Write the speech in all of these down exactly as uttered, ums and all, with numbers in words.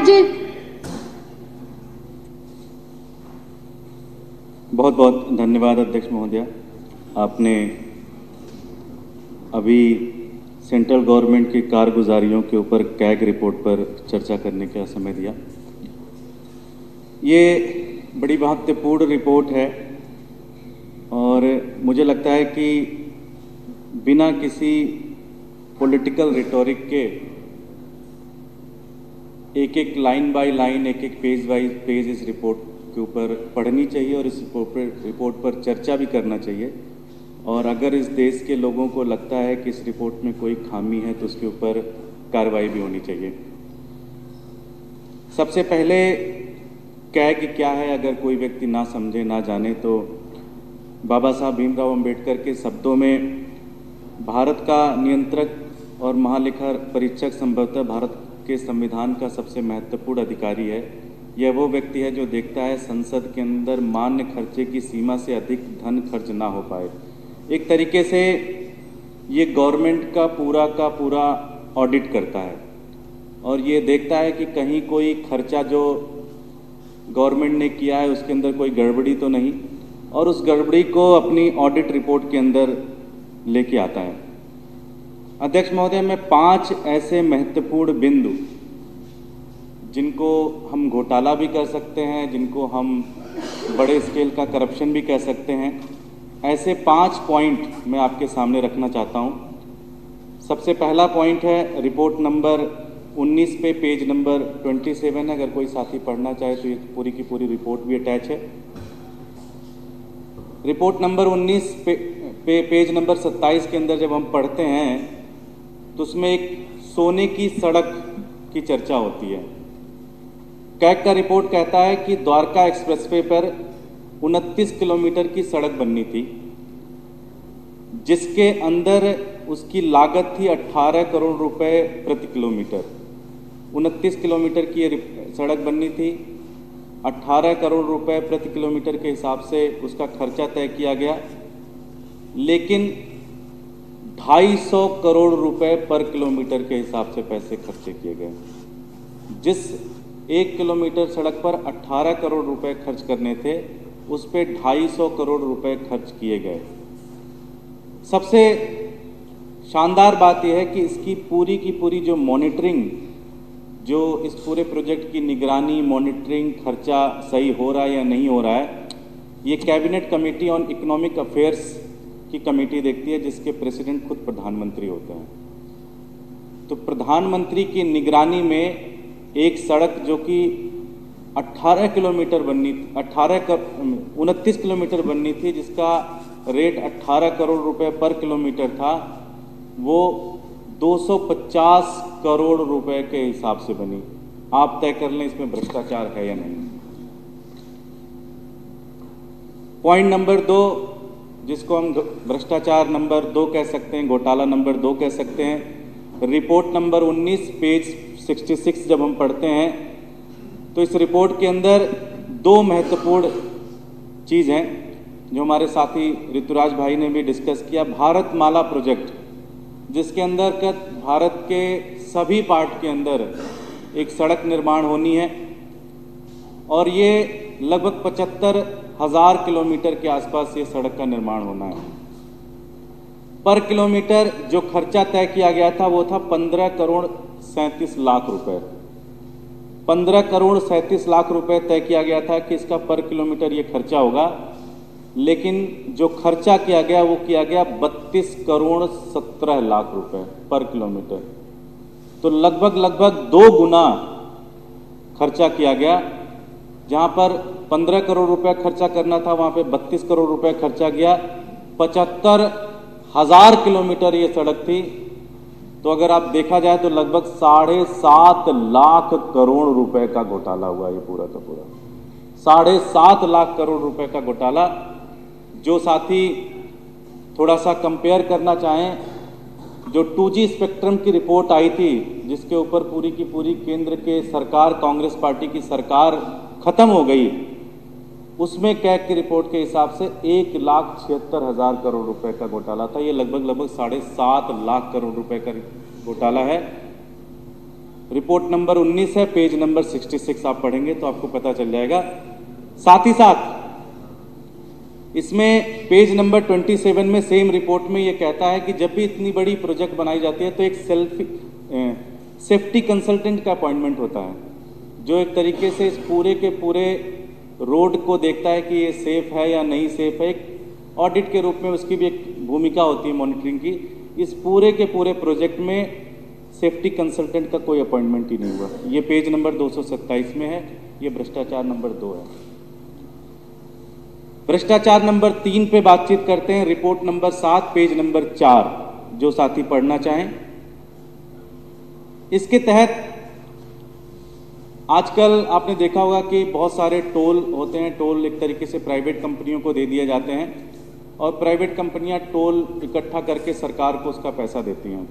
जी। बहुत बहुत धन्यवाद अध्यक्ष महोदया। आपने अभी सेंट्रल गवर्नमेंट की कारगुजारियों के ऊपर कैग रिपोर्ट पर चर्चा करने का समय दिया। ये बड़ी महत्वपूर्ण रिपोर्ट है और मुझे लगता है कि बिना किसी पॉलिटिकल रिटोरिक के एक एक लाइन बाय लाइन, एक एक पेज बाय पेज इस रिपोर्ट के ऊपर पढ़नी चाहिए और इस रिपोर्ट पर चर्चा भी करना चाहिए। और अगर इस देश के लोगों को लगता है कि इस रिपोर्ट में कोई खामी है तो उसके ऊपर कार्रवाई भी होनी चाहिए। सबसे पहले कैग क्या है, अगर कोई व्यक्ति ना समझे ना जाने तो बाबा साहब भीमराव अंबेडकर के शब्दों में भारत का नियंत्रक और महालेखा परीक्षक संभवतः भारत के संविधान का सबसे महत्वपूर्ण अधिकारी है। यह वो व्यक्ति है जो देखता है संसद के अंदर मान्य खर्चे की सीमा से अधिक धन खर्च ना हो पाए। एक तरीके से ये गवर्नमेंट का पूरा का पूरा ऑडिट करता है और ये देखता है कि कहीं कोई खर्चा जो गवर्नमेंट ने किया है उसके अंदर कोई गड़बड़ी तो नहीं, और उस गड़बड़ी को अपनी ऑडिट रिपोर्ट के अंदर लेके आता है। अध्यक्ष महोदय, मैं पांच ऐसे महत्वपूर्ण बिंदु जिनको हम घोटाला भी कर सकते हैं, जिनको हम बड़े स्केल का करप्शन भी कह सकते हैं, ऐसे पांच पॉइंट मैं आपके सामने रखना चाहता हूं। सबसे पहला पॉइंट है रिपोर्ट नंबर उन्नीस पे पेज नंबर सत्ताईस है। अगर कोई साथी पढ़ना चाहे तो ये पूरी की पूरी रिपोर्ट भी अटैच है। रिपोर्ट नंबर उन्नीस पे, पे पेज नंबर सत्ताईस के अंदर जब हम पढ़ते हैं तो उसमें एक सोने की सड़क की चर्चा होती है। कैग का रिपोर्ट कहता है कि द्वारका एक्सप्रेसवे पर उनतीस किलोमीटर की सड़क बननी थी, जिसके अंदर उसकी लागत थी अठारह करोड़ रुपए प्रति किलोमीटर। उनतीस किलोमीटर की ये सड़क बननी थी, अठारह करोड़ रुपए प्रति किलोमीटर के हिसाब से उसका खर्चा तय किया गया, लेकिन ढाई सौ करोड़ रुपए पर किलोमीटर के हिसाब से पैसे खर्चे किए गए। जिस एक किलोमीटर सड़क पर अठारह करोड़ रुपए खर्च करने थे, उस पे ढाई सौ करोड़ रुपए खर्च किए गए। सबसे शानदार बात यह है कि इसकी पूरी की पूरी जो मॉनिटरिंग, जो इस पूरे प्रोजेक्ट की निगरानी, मॉनिटरिंग, खर्चा सही हो रहा है या नहीं हो रहा है, ये cabinet committee on economic affairs की कमेटी देखती है, जिसके प्रेसिडेंट खुद प्रधानमंत्री होते हैं। तो प्रधानमंत्री की निगरानी में एक सड़क जो कि अठारह किलोमीटर बननी अठारह उनतीस किलोमीटर बननी थी, जिसका रेट अठारह करोड़ रुपए पर किलोमीटर था, वो दो सौ पचास करोड़ रुपए के हिसाब से बनी। आप तय कर लें इसमें भ्रष्टाचार है या नहीं। पॉइंट नंबर दो, जिसको हम भ्रष्टाचार नंबर दो कह सकते हैं, घोटाला नंबर दो कह सकते हैं। रिपोर्ट नंबर उन्नीस पेज छियासठ जब हम पढ़ते हैं तो इस रिपोर्ट के अंदर दो महत्वपूर्ण चीज़ हैं जो हमारे साथी ऋतुराज भाई ने भी डिस्कस किया। भारत माला प्रोजेक्ट, जिसके अंदर भारत के सभी पार्ट के अंदर एक सड़क निर्माण होनी है और ये लगभग पचहत्तर हजार किलोमीटर के आसपास ये सड़क का निर्माण होना है। पर किलोमीटर जो खर्चा तय किया गया था वो था पंद्रह करोड़ सैंतीस लाख रुपए। पंद्रह करोड़ सैंतीस लाख रुपए तय किया गया था कि इसका पर किलोमीटर ये खर्चा होगा, लेकिन जो खर्चा किया गया वो किया गया बत्तीस करोड़ सत्रह लाख रुपए पर किलोमीटर। तो लगभग लगभग दो गुना खर्चा किया गया। जहां पर पंद्रह करोड़ रुपए खर्चा करना था वहां पे बत्तीस करोड़ रुपए खर्चा गया। पचहत्तर हजार किलोमीटर ये सड़क थी, तो अगर आप देखा जाए तो लगभग साढ़े सात लाख करोड़ रुपए का घोटाला हुआ ये पूरा का पूरा। साढ़े सात लाख करोड़ रुपए का घोटाला। जो साथी थोड़ा सा कंपेयर करना चाहें, जो टू जी स्पेक्ट्रम की रिपोर्ट आई थी, जिसके ऊपर पूरी की पूरी केंद्र के सरकार, कांग्रेस पार्टी की सरकार खत्म हो गई, उसमें कैग की रिपोर्ट के हिसाब से एक लाख छिहत्तर हजार करोड़ रुपए का घोटाला था। ये लगभग लगभग साढ़े सात लाख करोड़ रुपए का घोटाला है। रिपोर्ट नंबर उन्नीस है, पेज नंबर छियासठ आप पढ़ेंगे तो आपको पता चल जाएगा। साथ ही साथ इसमें पेज नंबर सत्ताईस में सेम रिपोर्ट में ये कहता है कि जब भी इतनी बड़ी प्रोजेक्ट बनाई जाती है तो एक सेल्फ सेफ्टी कंसल्टेंट का अपॉइंटमेंट होता है, जो एक तरीके से इस पूरे के पूरे रोड को देखता है कि ये सेफ है या नहीं सेफ है। एक ऑडिट के रूप में उसकी भी एक भूमिका होती है मॉनिटरिंग की। इस पूरे के पूरे प्रोजेक्ट में सेफ्टी कंसल्टेंट का कोई अपॉइंटमेंट ही नहीं हुआ। ये पेज नंबर दो सौ सत्ताईस में है, ये भ्रष्टाचार नंबर दो है। भ्रष्टाचार नंबर तीन पे बातचीत करते हैं, रिपोर्ट नंबर सात, पेज नंबर चार, जो साथी पढ़ना चाहें। इसके तहत आजकल आपने देखा होगा कि बहुत सारे टोल होते हैं। टोल एक तरीके से प्राइवेट कंपनियों को दे दिए जाते हैं और प्राइवेट कंपनियां टोल इकट्ठा करके सरकार को उसका पैसा देती हैं।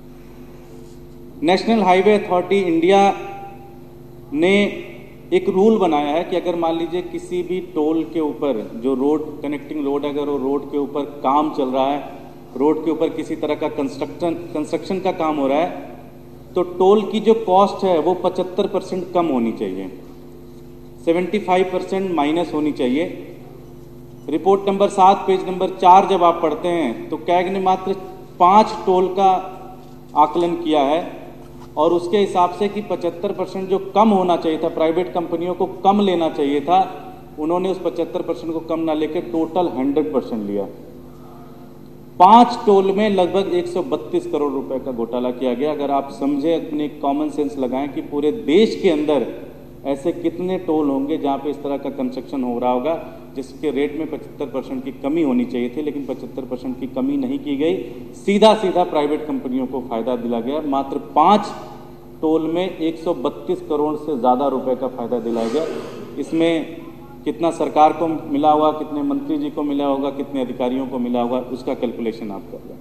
नेशनल हाईवे अथॉरिटी इंडिया ने एक रूल बनाया है कि अगर मान लीजिए किसी भी टोल के ऊपर जो रोड कनेक्टिंग रोड, अगर वो रोड के ऊपर काम चल रहा है, रोड के ऊपर किसी तरह का कंस्ट्रक्शन कंस्ट्रक्शन का काम हो रहा है, तो टोल की जो कॉस्ट है वो पचहत्तर परसेंट कम होनी चाहिए, पचहत्तर परसेंट माइनस होनी चाहिए। रिपोर्ट नंबर सात, पेज नंबर चार जब आप पढ़ते हैं तो कैग ने मात्र पांच टोल का आकलन किया है और उसके हिसाब से कि पचहत्तर परसेंट जो कम होना चाहिए था, प्राइवेट कंपनियों को कम लेना चाहिए था, उन्होंने उस पचहत्तर परसेंट को कम ना लेकर टोटल सौ परसेंट लिया। पांच टोल में लगभग एक सौ बत्तीस करोड़ रुपए का घोटाला किया गया। अगर आप समझे, अपने कॉमन सेंस लगाएं कि पूरे देश के अंदर ऐसे कितने टोल होंगे जहां पे इस तरह का कंस्ट्रक्शन हो रहा होगा, जिसके रेट में पचहत्तर परसेंट की कमी होनी चाहिए थी, लेकिन पचहत्तर परसेंट की कमी नहीं की गई। सीधा सीधा प्राइवेट कंपनियों को फायदा दिला गया। मात्र पांच टोल में एक सौ बत्तीस करोड़ से ज़्यादा रुपए का फायदा दिलाया गया। इसमें कितना सरकार को मिला होगा, कितने मंत्री जी को मिला होगा, कितने अधिकारियों को मिला होगा, उसका कैलकुलेशन आप कर लें।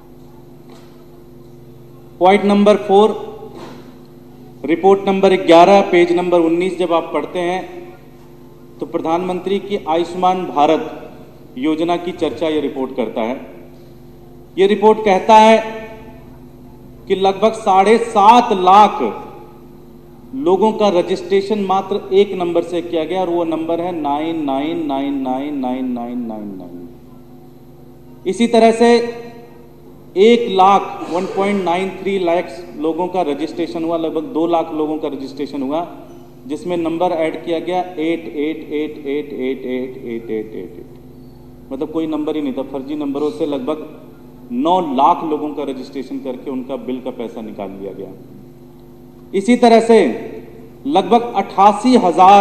Point number four, report number ग्यारह, पेज नंबर उन्नीस जब आप पढ़ते हैं तो प्रधानमंत्री की आयुष्मान भारत योजना की चर्चा ये रिपोर्ट करता है। ये रिपोर्ट कहता है कि लगभग साढ़े सात लाख लोगों का रजिस्ट्रेशन मात्र एक नंबर से किया गया और वो नंबर है nine nine nine nine nine nine nine nine. इसी तरह से एक lakh one point nine three lakh लोगों का रजिस्ट्रेशन हुआ, लगभग दो लाख लोगों का रजिस्ट्रेशन हुआ, जिसमें नंबर ऐड किया गया eight eight eight eight eight eight eight eight eight. मतलब कोई नंबर ही नहीं था। फर्जी नंबरों से लगभग नौ लाख लोगों का रजिस्ट्रेशन करके उनका बिल का पैसा निकाल लिया गया। इसी तरह से लगभग अट्ठासी हजार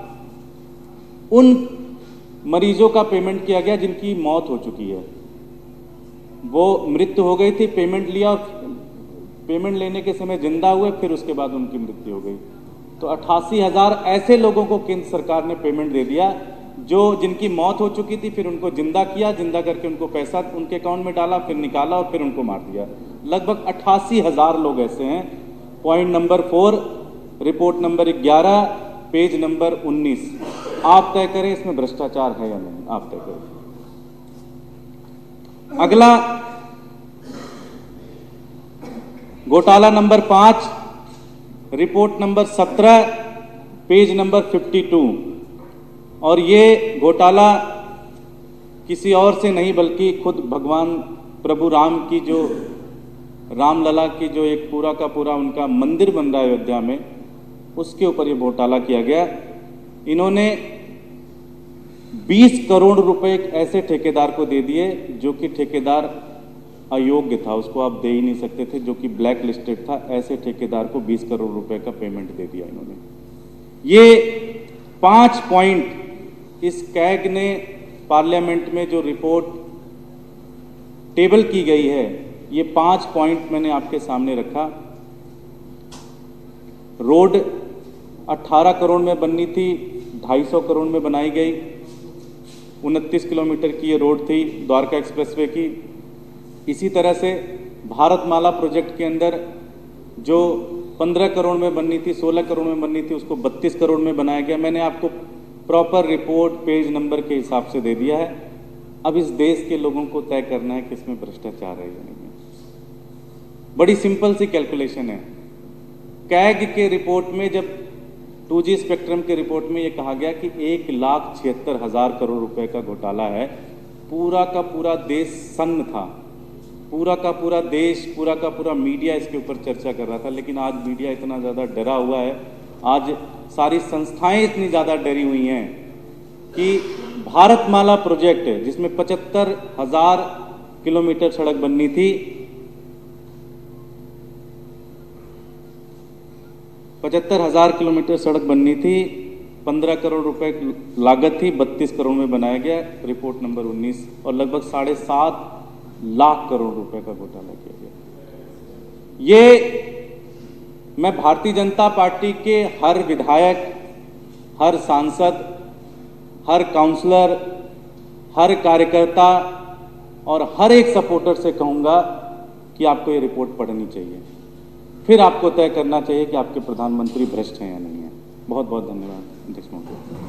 उन मरीजों का पेमेंट किया गया जिनकी मौत हो चुकी है। वो मृत्यु हो गई थी, पेमेंट लिया और पेमेंट लेने के समय जिंदा हुए, फिर उसके बाद उनकी मृत्यु हो गई। तो अट्ठासी हजार ऐसे लोगों को केंद्र सरकार ने पेमेंट दे दिया जो जिनकी मौत हो चुकी थी, फिर उनको जिंदा किया, जिंदा करके उनको पैसा उनके अकाउंट में डाला, फिर निकाला और फिर उनको मार दिया। लगभग अट्ठासी हजार लोग ऐसे हैं। Point number four, report number ग्यारह, पेज नंबर उन्नीस। आप तय करें इसमें भ्रष्टाचार है या नहीं, आप तय करें। अगला घोटाला नंबर पांच, रिपोर्ट नंबर सत्रह, पेज नंबर बावन। और ये घोटाला किसी और से नहीं बल्कि खुद भगवान प्रभु राम की जो रामलला की जो एक पूरा का पूरा उनका मंदिर बन रहा है अयोध्या में, उसके ऊपर ये घोटाला किया गया। इन्होंने बीस करोड़ रुपए एक ऐसे ठेकेदार को दे दिए जो कि ठेकेदार अयोग्य था, उसको आप दे ही नहीं सकते थे, जो कि ब्लैक लिस्टेड था। ऐसे ठेकेदार को बीस करोड़ रुपए का पेमेंट दे दिया इन्होंने। ये पांच पॉइंट इस कैग ने पार्लियामेंट में जो रिपोर्ट टेबल की गई है, ये पांच पॉइंट मैंने आपके सामने रखा। रोड अठारह करोड़ में बननी थी, ढाई सौ करोड़ में बनाई गई। उनतीस किलोमीटर की ये रोड थी द्वारका एक्सप्रेसवे की। इसी तरह से भारतमाला प्रोजेक्ट के अंदर जो पंद्रह करोड़ में बननी थी, सोलह करोड़ में बननी थी, उसको बत्तीस करोड़ में बनाया गया। मैंने आपको प्रॉपर रिपोर्ट पेज नंबर के हिसाब से दे दिया है। अब इस देश के लोगों को तय करना है कि इसमें भ्रष्टाचार है या नहीं है। बड़ी सिंपल सी कैलकुलेशन है। कैग के रिपोर्ट में जब टू जी स्पेक्ट्रम के रिपोर्ट में ये कहा गया कि एक लाख छिहत्तर हजार करोड़ रुपए का घोटाला है, पूरा का पूरा देश सन्न था, पूरा का पूरा देश, पूरा का पूरा मीडिया इसके ऊपर चर्चा कर रहा था। लेकिन आज मीडिया इतना ज़्यादा डरा हुआ है, आज सारी संस्थाएं इतनी ज़्यादा डरी हुई हैं कि भारतमाला प्रोजेक्ट है जिसमें पचहत्तर हजार किलोमीटर सड़क बननी थी, पचहत्तर हजार किलोमीटर सड़क बननी थी, पंद्रह करोड़ रुपए लागत थी, बत्तीस करोड़ में बनाया गया रिपोर्ट नंबर उन्नीस, और लगभग साढ़े सात लाख करोड़ रुपए का घोटाला किया गया। ये मैं भारतीय जनता पार्टी के हर विधायक, हर सांसद, हर काउंसलर, हर कार्यकर्ता और हर एक सपोर्टर से कहूंगा कि आपको ये रिपोर्ट पढ़नी चाहिए, फिर आपको तय करना चाहिए कि आपके प्रधानमंत्री भ्रष्ट हैं या नहीं है। बहुत बहुत धन्यवाद अध्यक्ष महोदय।